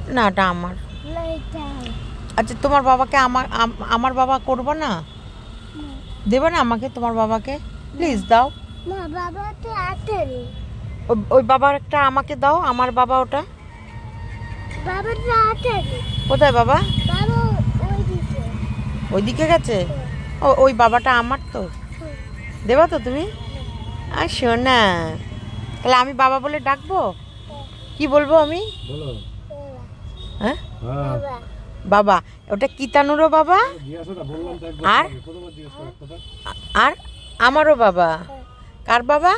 না এটা আমার। আচ্ছা তোমার বাবাকে আমার বাবা করবো না, দেবে না আমাকে তোমার বাবাকে, প্লিজ দাও। ওই বাবার একটা আমাকে দাও, আমার বাবা ওটা। কোথায় বাবা? ওইদিকে গেছে। ওই বাবাটা আমার তো, দেবা তো তুমি? আর শোনা, তাহলে আমি বাবা বলে ডাকবো? কি বলবো আমি? হ্যাঁ বাবা, ওটা কিতানুরও বাবা আর আর আমারও বাবা। কার বাবা?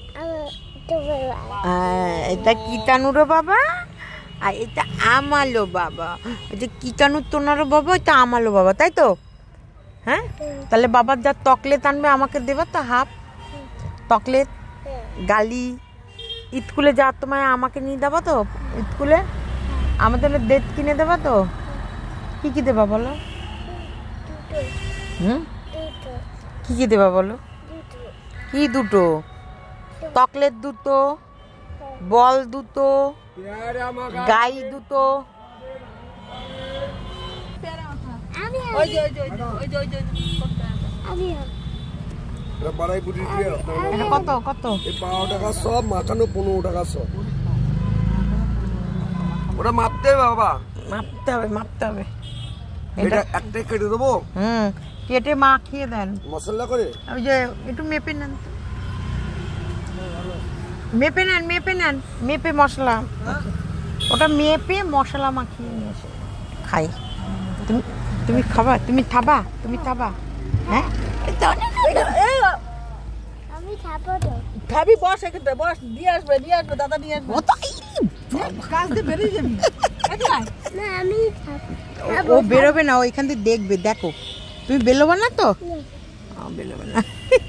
এটা কিতানুরও বাবা আর এটা আমারও বাবা। এটা কিতানুর তোনারও বাবা, এটা আমারও বাবা, তাই তো? হ্যাঁ, তাহলে বাবার যা চকলেট আনবে আমাকে দেবা তো, হাফ চকলেট, গালি, স্কুলে যা তোমায় আমাকে নিয়ে দেবা তো, স্কুলে আমাদের ডেট কিনে দেবা তো? কি কি দেবা বলো? কি কি দেবা বলো? কি দুটো? চকলেট দুটো, বল দুটো, গাই দুটো। কত কত? 12 টাকা সব, মাখানো 15 টাকা সব। ওটা মাপতে হবে বাবা, মাপতে হবে, মাপতে হবে। এটা একটাই কেটে দেবো। কেটে মাখিয়ে দেন মশলা করে। ওই যে একটু মেপে নেন, মেপে নেন, মেপে নেন, মেপে মশলা, ওটা মেপে মশলা মাখিয়ে নিয়ে এসে খাই। তুমি খাবা? তুমি খাবা? তুমি খাবা? হ্যাঁ খাবি, বস এখানে, বস, দিয়ে আসবে, দিয়ে আসবে, দাদা দিয়ে আসবে। কাজ দিয়ে বেরিয়ে যাবি। ও বেরোবে না, ও এখান থেকে দেখবে। দেখো তুমি বেরোবে না তো? বেরোবে না।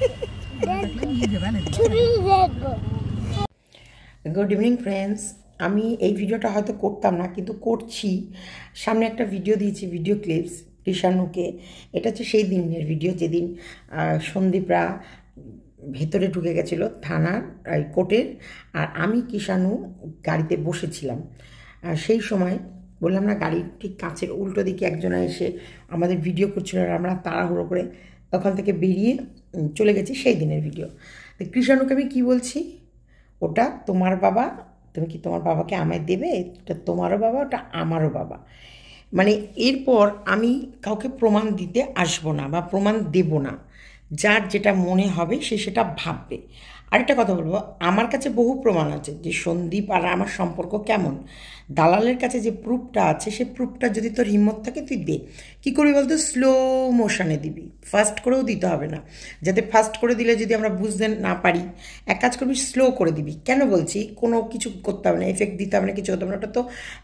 গুড ইভিনিং ফ্রেন্ডস, আমি এই ভিডিওটা হয়তো করতাম না, কিন্তু করছি। সামনে একটা ভিডিও দিয়েছি, ভিডিও ক্লিপস কৃষাণুকে। এটা হচ্ছে সেই দিনের ভিডিও যেদিন সন্দীপরা ভেতরে ঢুকে গেছিলো থানার কোর্টের, আর আমি কৃষাণু গাড়িতে বসেছিলাম। সেই সময় বললাম না, গাড়ির ঠিক কাছের উল্টো দিকে একজনা এসে আমাদের ভিডিও করছিল, আর আমরা তাড়াহুড়ো করে ওখান থেকে বেরিয়ে চলে গেছি। সেই দিনের ভিডিও। তো কৃষাণুকে আমি কী বলছি, ওটা তোমার বাবা, তুমি কি তোমার বাবাকে আমায় দেবে? ওটা তোমারও বাবা, ওটা আমারও বাবা। মানে এরপর আমি কাউকে প্রমাণ দিতে আসবো না বা প্রমাণ দেব না, যার যেটা মনে হবে সে সেটা ভাববে। আরেকটা কথা বলবো, আমার কাছে বহু প্রমাণ আছে যে সন্দীপ আর আমার সম্পর্ক কেমন। দালালের কাছে যে প্রুফটা আছে, সে প্রুফটা যদি তোর হিম্মত থাকে তুই দে। কী করবি বলতো? স্লো মোশনে দিবি, ফাস্ট করেও দিতে হবে না, যাতে ফাস্ট করে দিলে যদি আমরা বুঝতে না পারি, এক কাজ করবি স্লো করে দিবি। কেন বলছি? কোনো কিছু করতে হবে না, এফেক্ট দিতে হবে না, কিছু হতে হবে না। ওটা তো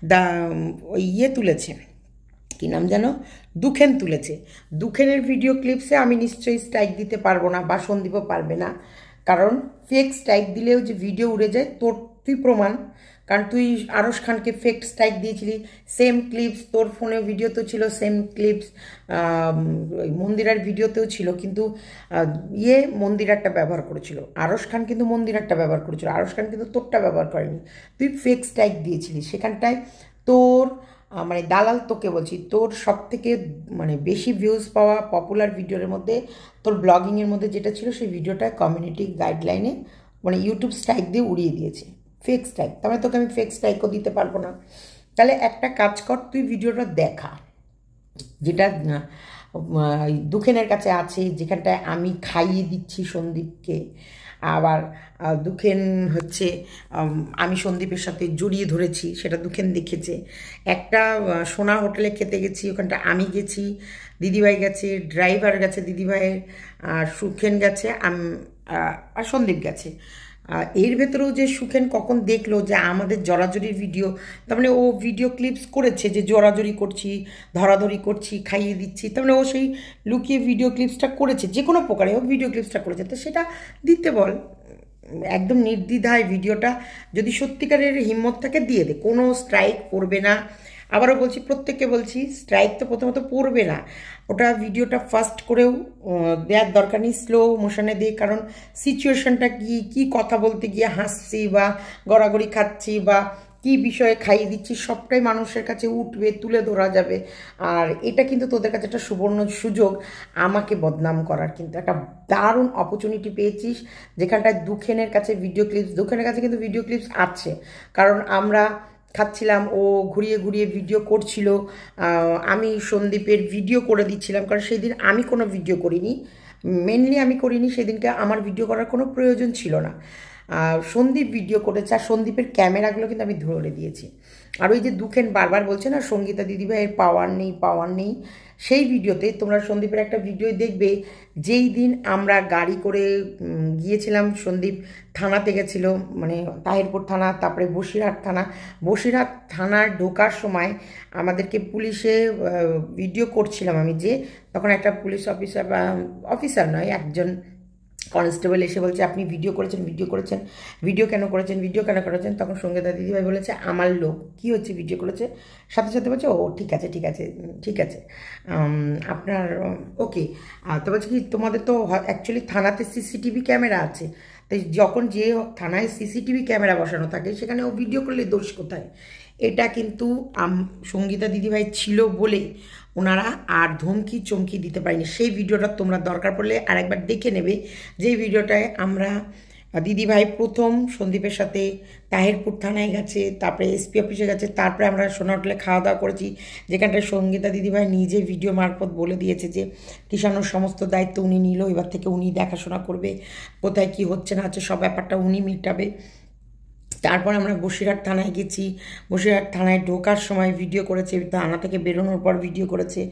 ওই তুলেছে, কী নাম যেন, দুখেন তুলেছে। দুখেনের ভিডিও ক্লিপসে আমি নিশ্চয়ই স্ট্রাইক দিতে পারবো না, বা সন্দীপও পারবে না, কারণ ফেক স্ট্রাইক দিলেও যে ভিডিও উড়ে যায়, তোর তুই প্রমাণ। কারণ তুই আরশ খানকে ফেক স্ট্রাইক দিয়েছিলি, সেম ক্লিপস তোর ফোনে ভিডিওতেও ছিল, সেম ক্লিপস মন্দিরার ভিডিওতেও ছিল, কিন্তু মন্দিরারটা ব্যবহার করেছিল, আরশ খান কিন্তু মন্দিরারটা ব্যবহার করেছিল, আরশ খান কিন্তু তোরটা ব্যবহার করেনি। তুই ফেক স্ট্রাইক দিয়েছিলি, সেখানটায় তোর মানে দালাল, তোকে বলছি, তোর সব থেকে মানে বেশি ভিউজ পাওয়া পপুলার ভিডিওর মধ্যে, তোর ব্লগিংয়ের মধ্যে যেটা ছিল, সেই ভিডিওটা কমিউনিটি গাইডলাইনে মানে ইউটিউব স্ট্রাইক দিয়ে উড়িয়ে দিয়েছে, ফেক স্ট্রাইক। তার মানে তোকে আমি ফেক স্ট্রাইকও দিতে পারবো না। তাহলে একটা কাজ কর, তুই ভিডিওটা দেখা, যেটা দুখেনের কাছে আছে, যেখানটায় আমি খাইয়ে দিচ্ছি সন্দীপকে। আবার দুখেন হচ্ছে আমি সন্দীপের সাথে জড়িয়ে ধরেছি, সেটা দুখেন দেখেছে। একটা সোনা হোটেলে খেতে গেছি, ওখানটা আমি গেছি, দিদিভাই গেছে, ড্রাইভার গেছে দিদিভাইয়ের, আর সুখেন গেছে, আর সন্দীপ গেছে। এর ভেতরেও যে সুখেন কখন দেখলো যে আমাদের জড়াজড়ির ভিডিও, তার মানে ও ভিডিও ক্লিপস করেছে যে জড়াজড়ি করছি, ধরাধরি করছি, খাইয়ে দিচ্ছি, তার মানে ও সেই লুকিয়ে ভিডিও ক্লিপসটা করেছে, যে কোনো প্রকারে ও ভিডিও ক্লিপসটা করেছে। তো সেটা দিতে বল, একদম নির্দ্বিধায় ভিডিওটা, যদি সত্যিকারের হিম্মত থাকে দিয়ে দে, কোনো স্ট্রাইক পড়বে না। আবারও বলছি, প্রত্যেককে বলছি, স্ট্রাইক তো প্রথমত পড়বে না, ওটা ভিডিওটা ফাস্ট করেও দেওয়ার দরকার নেই, স্লো মোশনে দিয়ে। কারণ সিচুয়েশনটা কি কথা বলতে গিয়ে হাসছি বা গড়াগড়ি খাচ্ছি বা কি বিষয়ে খাইয়ে দিচ্ছি সবটাই মানুষের কাছে উঠবে, তুলে ধরা যাবে। আর এটা কিন্তু তোদের কাছে একটা সুবর্ণ সুযোগ আমাকে বদনাম করার, কিন্তু একটা দারুণ অপরচুনিটি পেয়েছিস, যেখানটায় দুখেনের কাছে ভিডিও ক্লিপস, দুখেনের কাছে কিন্তু ভিডিও ক্লিপস আছে, কারণ আমরা খাচ্ছিলাম, ও ঘুরিয়ে ঘুরিয়ে ভিডিও করছিল, আমি সন্দীপের ভিডিও করে দিচ্ছিলাম, কারণ সেই দিন আমি কোনো ভিডিও করিনি, মেনলি আমি করিনি সেদিনকে, আমার ভিডিও করার কোনো প্রয়োজন ছিল না। সন্দীপ ভিডিও করেছে, আর সন্দীপের ক্যামেরাগুলো কিন্তু আমি ধরে দিয়েছি। আর ওই যে দুখেন বারবার বলছে না সঙ্গীতা দিদিভাইয়ের পাওয়ার নেই পাওয়ার নেই, সেই ভিডিওতে তোমরা সন্দীপের একটা ভিডিও দেখবে, যেই দিন আমরা গাড়ি করে গিয়েছিলাম, সন্দীপ থানাতে গেছিল, মানে তাহিরপুর থানা, তারপরে বসিরহাট থানা, বসিরহাট থানার ঢোকার সময় আমাদেরকে পুলিশে ভিডিও করছিলাম আমি, যে তখন একটা পুলিশ অফিসার নয়, একজন কনস্টেবল এসে বলছে আপনি ভিডিও করেছেন, ভিডিও কেন করেছেন, তখন সঙ্গীতা দিদিভাই বলেছে আমার লোক কী হচ্ছে ভিডিও করেছে, সাথে সাথে বলছে ও ঠিক আছে আপনার ওকে। তো বলছে কি তোমাদের তো অ্যাকচুয়ালি থানাতে সিসিটিভি ক্যামেরা আছে, তাই যখন যে থানায় সিসিটিভি ক্যামেরা বসানো থাকে সেখানে ও ভিডিও করলে দোষ কোথায়। এটা কিন্তু সঙ্গীতা দিদিভাই ছিল বলে ওনারা আর ধমকি চমকি দিতে পারেনি। সেই ভিডিওটা তোমরা দরকার পড়লে আরেকবার দেখে নেবে, যেই ভিডিওটায় আমরা দিদিভাই প্রথম সন্দীপের সাথে তাহিরপুর থানায় গেছে, তারপরে এসপি অফিসে গেছে, তারপরে আমরা সোনা হোটেলে খাওয়া দাওয়া করেছি, যেখানটায় সঙ্গীতা দিদিভাই নিজে ভিডিও মারফত বলে দিয়েছে যে কৃষাণুর সমস্ত দায়িত্ব উনি নিল, এবার থেকে উনি দেখাশোনা করবে, কোথায় কি হচ্ছে না হচ্ছে সব ব্যাপারটা উনি মেটাবে। তারপর আমরা বসিরহাট থানায় গেছি, বসিরহাট থানায় ঢোকার সময় ভিডিও করেছে, থানা থেকে বেরোনোর পর ভিডিও করেছে।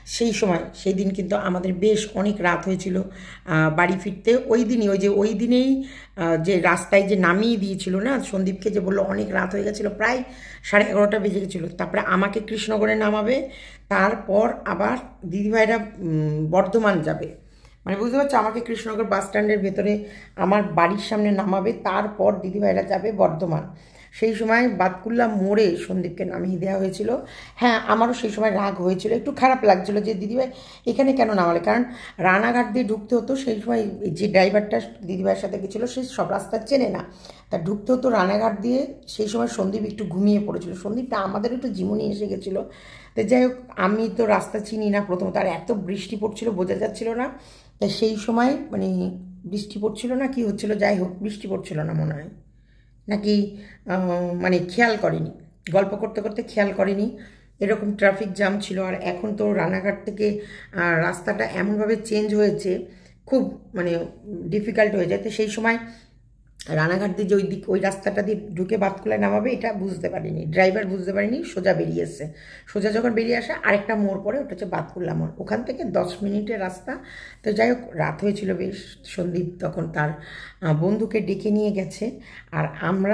সেই দিন কিন্তু আমাদের বেশ অনেক রাত হয়েছিল বাড়ি ফিরতে। ওই দিনেই যে রাস্তায় যে নামিয়ে দিয়েছিল না সন্দীপকে, যে বললো অনেক রাত হয়ে গেছিলো, প্রায় 11:30 বেজে গেছিলো, তারপরে আমাকে কৃষ্ণগড়ে নামাবে, তারপর আবার দিদিভাইরা বর্ধমান যাবে, মানে বুঝতে পারছো, আমাকে কৃষ্ণনগর বাস স্ট্যান্ডের ভেতরে আমার বাড়ির সামনে নামাবে, তারপর দিদিভাইরা যাবে বর্ধমান। সেই সময় বাতকুল্লা মোড়ে সন্দীপকে নামিয়ে দেওয়া হয়েছিল। হ্যাঁ, আমারও সেই সময় রাগ হয়েছিল, একটু খারাপ লাগছিল যে দিদিভাই এখানে কেন নামালে, কারণ রানাঘাট দিয়ে ঢুকতে হতো। সেই সময় যে ড্রাইভারটা দিদিভাইয়ের সাথে গেছিলো সে সব রাস্তা চেনে না, তা ঢুকতে হতো রানাঘাট দিয়ে। সেই সময় সন্দীপ একটু ঘুমিয়ে পড়েছিল, সন্দীপটা আমাদের একটু জীবনী এসে গেছিলো। তো যাই হোক, আমি তো রাস্তা চিনি না প্রথমত, আর এত বৃষ্টি পড়ছিল বোঝা যাচ্ছিল না, তাই সেই সময় মানে বৃষ্টি পড়ছিল না কি হচ্ছিল, যাই হোক বৃষ্টি পড়ছিল না মনে হয়, নাকি মানে খেয়াল করিনি, গল্প করতে করতে খেয়াল করিনি, এরকম ট্রাফিক জ্যাম ছিল। আর এখন তো রানাঘাট থেকে রাস্তাটা এমনভাবে চেঞ্জ হয়েছে, খুব মানে ডিফিকাল্ট হয়ে যায়। তো সেই সময় রানাঘাট দিয়ে যে ওই রাস্তাটা দিয়ে ঢুকে বাতকুলায় নামাবে এটা বুঝতে পারিনি, ড্রাইভার বুঝতে পারিনি, সোজা বেরিয়ে এসছে। সোজা যখন বেরিয়ে আসে আরেকটা মোড় পরে, ওটা হচ্ছে বাতকুল্লা মোড়, ওখান থেকে 10 মিনিটের রাস্তা। তো যাই হোক, রাত হয়েছিল বেশ, সন্দীপ তখন তার বন্ধুকে ডেকে নিয়ে গেছে, আর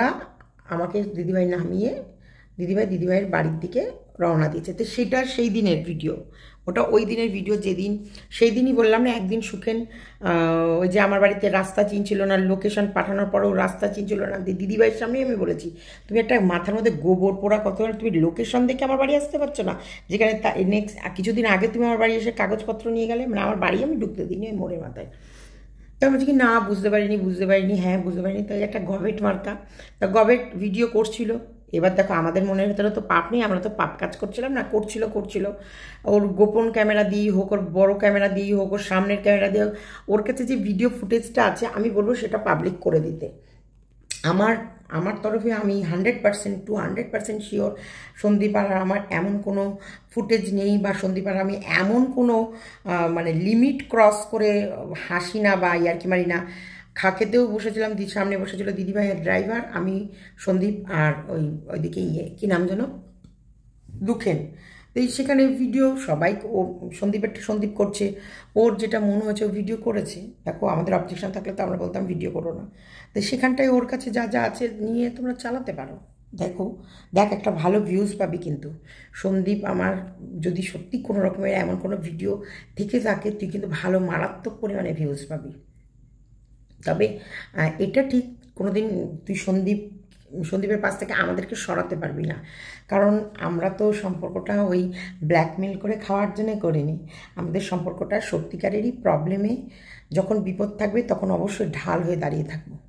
আমাকে দিদিভাই নামিয়ে দিদিভাইয়ের বাড়ির দিকে রওনা দিয়েছে। তো সেটা সেই দিনের ভিডিও, ওটা ওই দিনের ভিডিও যেদিন, সেই দিনই বললাম না একদিন সুখেন ওই যে আমার বাড়িতে রাস্তা চিনছিল না, লোকেশন পাঠানোর পরেও রাস্তা চিনছিল না, দিদিভাইয়ের সামনেই আমি বলেছি তুমি একটা মাথার মধ্যে গোবর পোড়া কত, তুমি লোকেশন দেখে আমার বাড়ি আসতে পারছো না, যেখানে নেক্সট কিছুদিন আগে তুমি আমার বাড়ি এসে কাগজপত্র নিয়ে গেলে, মানে আমার বাড়ি আমি ঢুকতে দিইনি ওই মোড়ের মাথায়। তো আমি বলছি কি না বুঝতে পারিনি, হ্যাঁ বুঝতে পারিনি। তো একটা গভেট মার্কা, তা গভেট ভিডিও করছিল। এবার দেখো, আমাদের মনের ভেতরে তো পাপ নেই, আমরা তো পাপ কাজ করছিলাম না, করছিল ওর গোপন ক্যামেরা দিয়েই হোক, ওর বড় ক্যামেরা দিয়েই হোক, ওর সামনের ক্যামেরা দিয়ে হোক, ওর কাছে যে ভিডিও ফুটেজটা আছে আমি বলবো সেটা পাবলিক করে দিতে। আমার তরফে আমি 100% শিওর সন্দীপ আর আমার এমন কোনো ফুটেজ নেই, বা সন্দীপ আর আমি এমন কোনো মানে লিমিট ক্রস করে হাসি না বা ইয়ার্কি মারি না। খেতেও বসেছিলাম, সামনে বসেছিল দিদিভাইয়ের ড্রাইভার, আমি সন্দীপ, আর ওইদিকে কি নাম যেন দুখেন। তো সেখানে ভিডিও সবাই, ও সন্দীপ করছে, ওর যেটা মনে হয়েছে ও ভিডিও করেছে। দেখো, আমাদের অবজেকশন থাকলে তো আমরা বলতাম ভিডিও করো না, তো সেখানটায় ওর কাছে যা যা আছে নিয়ে তোমরা চালাতে পারো। দেখ একটা ভালো ভিউজ পাবি। কিন্তু সন্দীপ আমার যদি সত্যি কোনো রকমের এমন কোনো ভিডিও থেকে থাকে, তুই কিন্তু ভালো মারাত্মক পরিমাণে ভিউজ পাবি। তবে এটা ঠিক কোনোদিন তুই সন্দীপের পাশ থেকে আমাদেরকে সরাতে পারবি না, কারণ আমরা তো সম্পর্কটা ওই ব্ল্যাকমেল করে খাওয়ার জন্য করিনি। আমাদের সম্পর্কটা সত্যিকারেরই প্রবলেমে যখন বিপদ থাকবে তখন অবশ্যই ঢাল হয়ে দাঁড়িয়ে থাকবো,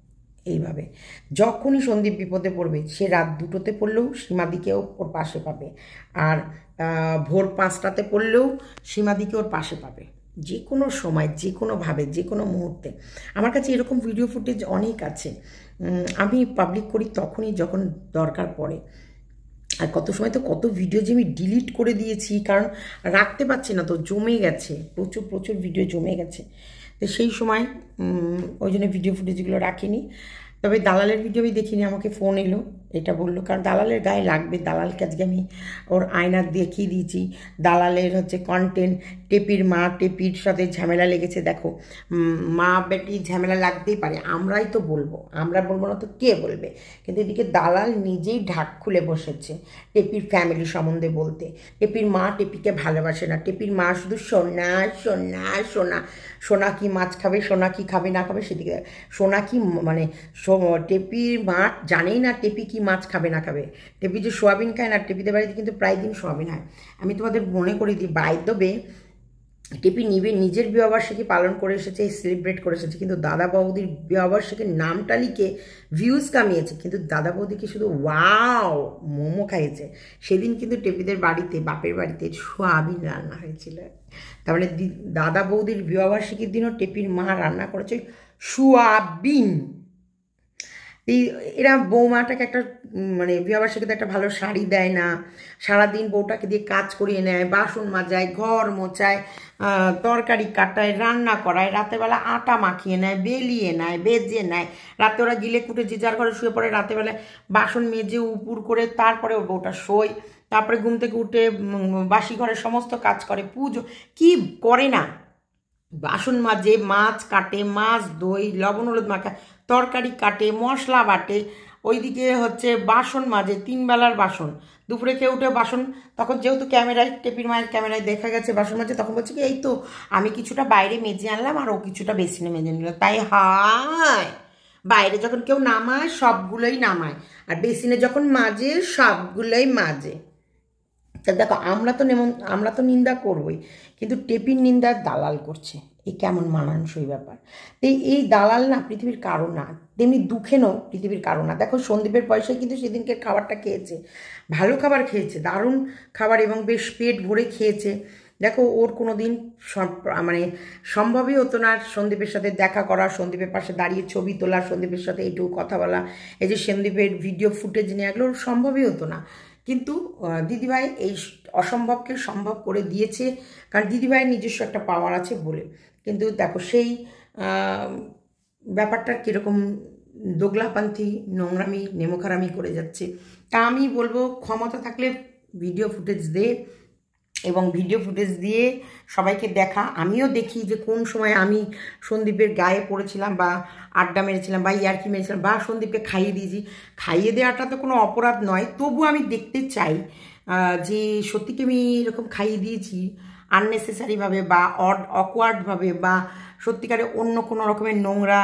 এইভাবে যখনই সন্দীপ বিপদে পড়বে, সে রাত 2টোতে পড়লেও সীমাদিকেও ওর পাশে পাবে, আর ভোর 5টাতে পড়লেও সীমাদিকে ওর পাশে পাবে, যে কোনো সময়, যে কোনোভাবে, যে কোনো মুহূর্তে। আমার কাছে এরকম ভিডিও ফুটেজ অনেক আছে। আমি পাবলিক করি তখনই যখন দরকার পড়ে। আর কত সময় তো কত ভিডিও যে আমি ডিলিট করে দিয়েছি, কারণ রাখতে পারছি না, তো জমে গেছে, প্রচুর প্রচুর ভিডিও জমে গেছে। তো সেই সময় ওই জন্য ভিডিও ফুটেজগুলো রাখিনি। তবে দালালের ভিডিও আমি দেখিনি, আমাকে ফোন এলো, এটা বললো, কারণ দালালের গায়ে লাগবে। দালালকে আজকে আমি ওর আয়না দেখিয়ে দিয়েছি। দালালের হচ্ছে কন্টেন্ট, টেপির মা টেপির সাথে ঝামেলা লেগেছে। দেখো, মা বেটি ঝামেলা লাগতেই পারে, আমরাই তো বলবো, আমরা বলবো না তো কে বলবে? কিন্তু এদিকে দালাল নিজেই ঢাক খুলে বসেছে টেপির ফ্যামিলি সম্বন্ধে বলতে। টেপির মা টেপিকে ভালোবাসে না, টেপির মা শুধু সোনা সোনা সোনা, সোনা কি মাছ খাবে, সোনা কি খাবে না খাবে সেদিকে, সোনা কি মানে টেপির মা জানেই না টেপি কি মাছ খাবে না খাবে। টেপি যে সোয়াবিন খায় না, টেপিদের বাড়িতে কিন্তু প্রায় দিন সোয়াবিন হয়। আমি তোমাদের মনে করে দিই, বাই দ্য ওয়ে, টেপি নিজের বিবাহবার্ষিকী পালন করে এসেছে, সেলিব্রেট করে এসেছে, কিন্তু দাদা বৌদির বিবাহবার্ষিকীর নামটা লিখে ভিউজ কামিয়েছে, কিন্তু দাদা বৌদিকে শুধু ওয়াও মোমো খাইয়েছে। সেদিন কিন্তু টেপিদের বাড়িতে, বাপের বাড়িতে সোয়াবিন রান্না হয়েছিল। তার মানে দাদা বৌদির বিবাহবার্ষিকীর দিনও টেপির মা রান্না করেছে সোয়াবিন। এরা বৌমাটাকে একটা মানে বিবাহবার্ষিকীতে একটা ভালো শাড়ি দেয় না, সারাদিন বউটাকে দিয়ে কাজ করিয়ে নেয়, বাসন মাজায়, ঘর মোছায়, তরকারি কাটায়, রান্না করায়, রাতেরবেলা আটা মাখিয়ে নেয়, বেলিয়ে নেয়, বেজে নেয়, রাতে ওরা গিলে কুটে যে যার ঘরে শুয়ে পড়ে, রাতেরবেলায় বাসন মেজে উপুর করে তারপরে ওর বউটা শোয়, তারপরে ঘুম থেকে উঠে বাসি ঘরের সমস্ত কাজ করে, পুজো কি করে না, বাসন মাজে, মাছ কাটে, মাছ দই, লবণ হলুদ মাখা, তরকারি কাটে, মশলা বাটে, ওইদিকে হচ্ছে বাসন মাজে, 3 বেলার বাসন। দুপুরে খেয়ে উঠে বাসন, তখন যেহেতু ক্যামেরায়, টেপির মায়ের ক্যামেরায় দেখা গেছে বাসন মাজে, তখন বলছে কি এই তো আমি কিছুটা বাইরে মেজে আনলাম আর ও কিছুটা বেসিনে মেজে নিল। তাই হায়, বাইরে যখন কেউ নামায় সবগুলোই নামায়, আর বেসিনে যখন মাজে সবগুলোই মাজে। তা দেখো, আমরা তো নিন্দা করবই, কিন্তু টেপির নিন্দা দালাল করছে, এই কেমন মানানসই ব্যাপার। এই দালাল না পৃথিবীর কারো না, তেমনি দুঃখেনও পৃথিবীর কারো না। দেখো, সন্দীপের পয়সায় কিন্তু সেদিনকে খাবারটা খেয়েছে, ভালো খাবার খেয়েছে, দারুণ খাবার, এবং বেশ পেট ভরে খেয়েছে। দেখো, ওর কোনো দিন মানে সম্ভবই হতো না সন্দীপের সাথে দেখা করা, সন্দীপের পাশে দাঁড়িয়ে ছবি তোলা, সন্দীপের সাথে এইটুকু কথা বলা, এই যে সন্দীপের ভিডিও ফুটেজ নিয়ে এগুলো সম্ভবই হতো না। কিন্তু দিদিভাই এই অসম্ভবকে সম্ভব করে দিয়েছে, কারণ দিদিভাইয়ের নিজস্ব একটা পাওয়ার আছে বলে। কিন্তু দেখো, সেই ব্যাপারটা কীরকম দোগলাপন্থী, নোংরামি, নেমোখারামি করে যাচ্ছে। তা আমি বলবো, ক্ষমতা থাকলে ভিডিও ফুটেজ দে, এবং ভিডিও ফুটেজ দিয়ে সবাইকে দেখা। আমিও দেখি যে কোন সময় আমি সন্দীপের গায়ে পড়েছিলাম, বা আড্ডা মেরেছিলাম, বা ইয়ার্কি মেরেছিলাম, বা সন্দীপকে খাইয়ে দিয়েছি। খাইয়ে দেওয়াটা তো কোনো অপরাধ নয়, তবু আমি দেখতে চাই যে সত্যিকে আমি এরকম খাইয়ে দিয়েছি আননেসেসারিভাবে, বা অকওয়ার্ডভাবে, বা সত্যিকারে অন্য কোনো রকমের নোংরা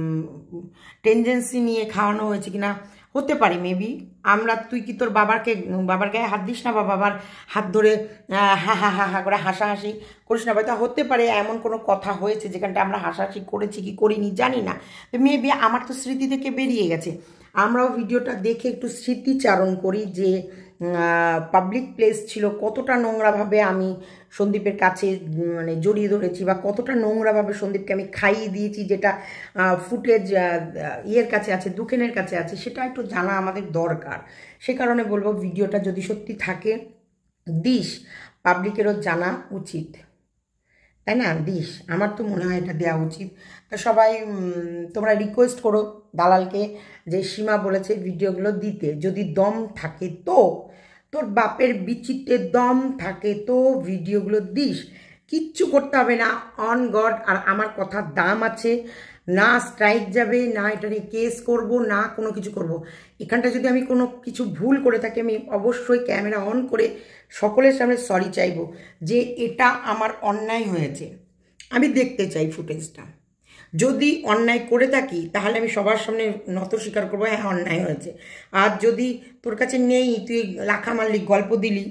টেন্ডেন্সি নিয়ে খাওয়ানো হয়েছে কিনা। হতে পারে মেবি, তুই কি তোর বাবার গায়ে হাত দিস না, বা বাবার হাত ধরে হা হা হা হা করে হাসাহাসি করিস না, তা হতে পারে এমন কোনো কথা হয়েছে যেখানটা আমরা হাসাহাসি করেছি কি করিনি জানি না। তো মেবি আমার তো স্মৃতি থেকে বেরিয়ে গেছে। আমরাও ভিডিওটা দেখে একটু স্মৃতিচারণ করি যে পাবলিক প্লেস ছিল, কতটা নোংরাভাবে আমি সন্দীপের কাছে মানে জড়িয়ে ধরেছি, বা কতটা নোংরাভাবে সন্দীপকে আমি খাইয়ে দিয়েছি, যেটা ফুটেজ ইয়ের কাছে আছে, দুঃখেনের কাছে আছে, সেটা একটু জানা আমাদের দরকার। সে কারণে বলবো, ভিডিওটা যদি সত্যি থাকে দিস, পাবলিকেরও জানা উচিত, তাই না? দিস, আমার তো মনে হয় এটা দেওয়া উচিত। তো সবাই তোমরা রিকোয়েস্ট করো দালালকে, যে সীমা বলেছে ভিডিওগুলো দিতে, যদি দম থাকে তো, তোর বাপের বিচিত্রে দম থাকে তো ভিডিওগুলো দিস, কিচ্ছু করতে হবে না, অন গড। আর আমার কথার দাম আছে, না স্ট্রাইক যাবে, না এটা নিয়ে কেস করবো, না কোনো কিছু করব। এখানটা যদি আমি কোনো কিছু ভুল করে থাকি, আমি অবশ্যই ক্যামেরা অন করে সকলের সামনে সরি চাইবো যে এটা আমার অন্যায় হয়েছে। আমি দেখতে চাই ফুটেজটা। যদি অন্যায় করে থাকি তাহলে আমি সবার সামনে নত স্বীকার করবো, হ্যাঁ অন্যায় হয়েছে। আর যদি তোর কাছে নেই, তুই লাখা মারলি, গল্প দিলি,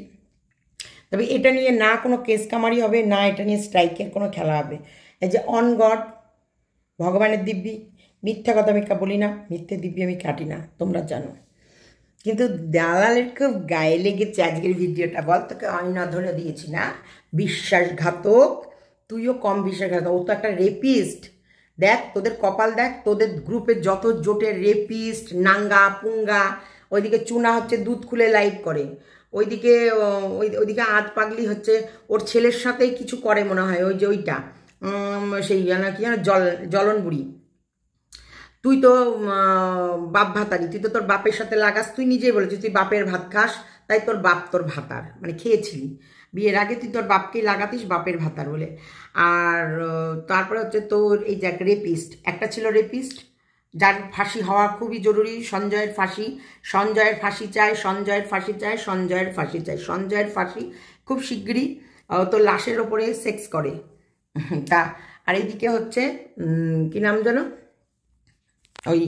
তবে এটা নিয়ে না কোনো কেস কামারি হবে, না এটা নিয়ে স্ট্রাইকের কোনো খেলা হবে। এই যে অন গড, ভগবানের দিব্যি, মিথ্যা কথা আমি বলি না, মিথ্যে দিব্যি আমি কাটি না, তোমরা জানো। কিন্তু দালালের খুব গায়ে লেগেছে আজকের ভিডিওটা। বল, তোকে আয়না ধরে দিয়েছি না, বিশ্বাসঘাতক। তুইও কম বিশ্বাসঘাতক, ও তো একটা রেপিস্ট। দেখ তোদের কপাল, দেখ তোদের গ্রুপে যত জোটের রেপিস্ট, নাঙ্গা পুঙ্গা। ওইদিকে চুনা হচ্ছে দুধ খুলে লাইভ করে, ওইদিকে ওইদিকে আধ পাগলি হচ্ছে ওর ছেলের সাথেই কিছু করে মনে হয়, ওই যে ওইটা সেই জানা কি জানো জ্বলন বুড়ি। তুই তো বাপ ভাতারি, তুই তো তোর বাপের সাথে লাগাস, তুই নিজেই বলেছিস তুই বাপের ভাত খাস, তাই তোর বাপ তোর ভাতার, মানে খেয়েছিলি বিয়ের আগে তুই তোর বাপকেই লাগাতিস বাপের ভাতার বলে। আর তারপরে হচ্ছে তোর এই যে রেপিস্ট, একটা ছিল রেপিস্ট যার ফাঁসি হওয়া খুবই জরুরি, সঞ্জয়ের ফাঁসি। সঞ্জয়ের ফাঁসি চাই, সঞ্জয়ের ফাঁসি চাই, সঞ্জয়ের ফাঁসি চাই, সঞ্জয়ের ফাঁসি খুব শিগগিরই। তো লাশের ওপরে সেক্স করে তা। আর এইদিকে হচ্ছে কি নাম যেন, ওই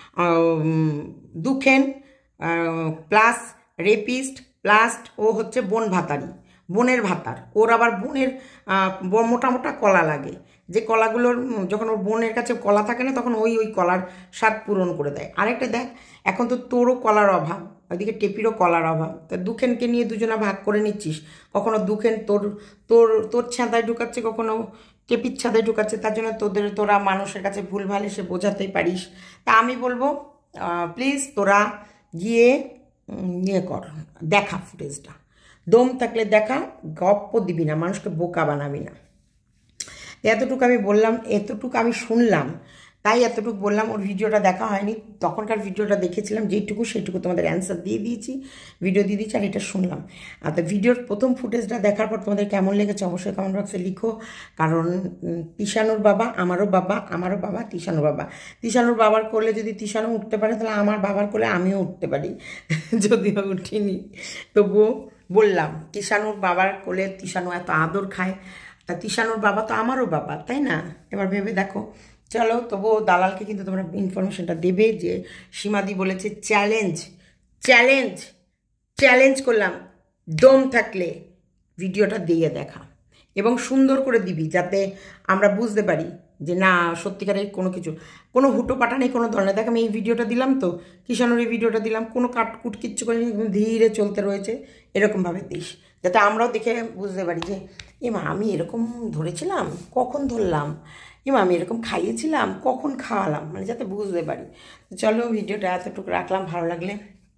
দুখেন প্লাস রেপিস্ট প্লাস ও হচ্ছে বোন ভাতারি, বোনের ভাতার। ওর আবার বোনের মোটা মোটা কলা লাগে, যে কলাগুলোর যখন ওর বোনের কাছে কলা থাকে না তখন ওই কলার স্বাদ পূরণ করে দেয়। আরেকটা দেখ, এখন তো তোরও কলার অভাব, ওইদিকে টেপিরও কলার অভাব, তা দুখেনকে নিয়ে দুজনা ভাগ করে নিচ্ছিস। কখনো দুখেন তোর তোর তোর ছাঁদায় ঢুকাচ্ছে, কখনো টেপির ছাদে ঢুকাচ্ছে, তার জন্য তোরা মানুষের কাছে ভুলভাল এসে বোঝাতেই পারিস। তা আমি বলবো প্লিজ তোরা গিয়ে ইয়ে কর, দেখা ফুটেজটা, দম থাকলে দেখা, গপ্প দিবি না, মানুষকে বোকা বানাবি না। এতটুকু আমি বললাম, এতটুকু আমি শুনলাম, তাই এতটুকু বললাম। ওর ভিডিওটা দেখা হয়নি, তখনকার ভিডিওটা দেখেছিলাম, যেইটুকু সেইটুকু তোমাদের অ্যান্সার দিয়ে দিয়েছি, ভিডিও দিয়ে দিয়েছি, আর এটা শুনলাম। আর তো ভিডিওর প্রথম ফুটেজটা দেখার পর তোমাদের কেমন লেগেছে অবশ্যই কমেন্ট বক্সে লিখো। কারণ তিশানুর বাবা আমারও বাবা, আমারও বাবা তিশানুর বাবা। তিশানুর বাবার কোলে যদি তিশানু উঠতে পারে, তাহলে আমার বাবার কোলে আমিও উঠতে পারি, যদিও উঠিনি তবুও বললাম। তিশানুর বাবার কোলে তিশানু এত আদর খায়, তা তিশানুর বাবা তো আমারও বাবা, তাই না? এবার ভেবে দেখো। চলো, তবুও দালালকে কিন্তু তোমরা ইনফরমেশনটা দেবে যে সীমাদি বলেছে চ্যালেঞ্জ, চ্যালেঞ্জ, চ্যালেঞ্জ করলাম, দম থাকলে ভিডিওটা দিয়ে দেখা, এবং সুন্দর করে দিবি যাতে আমরা বুঝতে পারি যে না সত্যিকারের কোনো কিছু, কোনো হুটো পাটা নেই কোনো ধরনের। দেখ আমি এই ভিডিওটা দিলাম, তো কিষানুর এই ভিডিওটা দিলাম, কোনো কাটকুট কিচ্ছু করে ধীরে চলতে রয়েছে, এরকমভাবে দিস যাতে আমরাও দেখে বুঝতে পারি যে এমা আমি এরকম ধরেছিলাম, কখন ধরলাম, এমা আমি এরকম খাইয়েছিলাম, কখন খাওয়ালাম, মানে যাতে বুঝতে পারি। চলো ভিডিওটা এতটুকু রাখলাম, ভালো লাগলে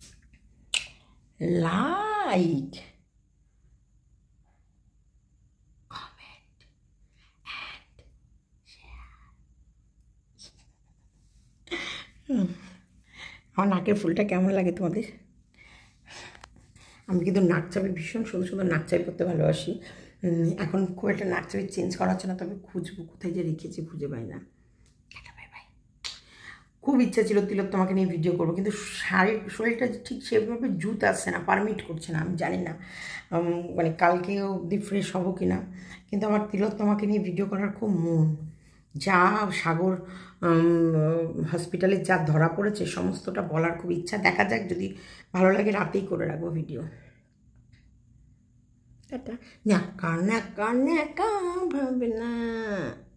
লাইক, কমেন্ট অ্যান্ড শেয়ার। আমার নাকের ফুলটা কেমন লাগে তোমাদের? আমি কিন্তু নাকচাবি ভীষণ সুন্দর সুন্দর নাকচাবি করতে ভালোবাসি। এখন খুব একটা নাকচাবি চেঞ্জ করা হচ্ছে না, তবে খুঁজবো, কোথায় যে রেখেছি খুঁজে পাই না। Bye bye. খুব ইচ্ছা ছিল তিলক তোমাকে নিয়ে ভিডিও করবো, কিন্তু শরীরটা ঠিক সেভাবে জুত আসছে না, পারমিট করছে না। আমি জানি না মানে কালকে অবধি ফ্রেশ হবো কি না, কিন্তু আমার তিলক তোমাকে নিয়ে ভিডিও করার খুব মন। যা সাগর হসপিটালে যা ধরা পড়েছে সমস্তটা বলার খুব ইচ্ছা। দেখা যাক, যদি ভালো লাগে রাতেই করে রাখবো ভিডিও। এটা না কান্না কান্না কা ভাবে না।